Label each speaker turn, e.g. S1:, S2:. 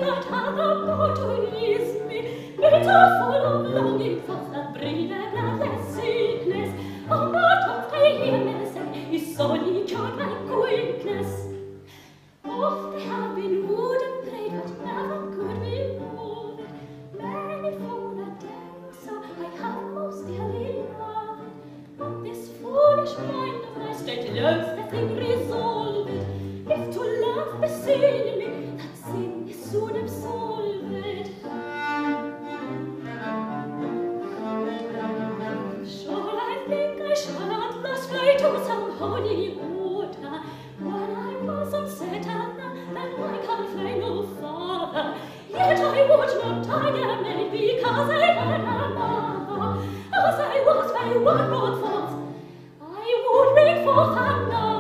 S1: might have the God to ease me, bitter full of longing for the breathe bloodless sickness. Oh, but oft I hear men say, is so cured by quickness. Oft they have been wood and prayed, but never could be moved. Many for the day, so I have most dearly loved. But this foolish mind of my state loves the thing resolved. If to love beseem me, that sin is soon absolved. Shall I think I shall at last fly to some holy water? When I was on Satan, then I can fly no farther. Yet I would not tire me, because I had a mother. As I was by one brought forth, I would bring forth another.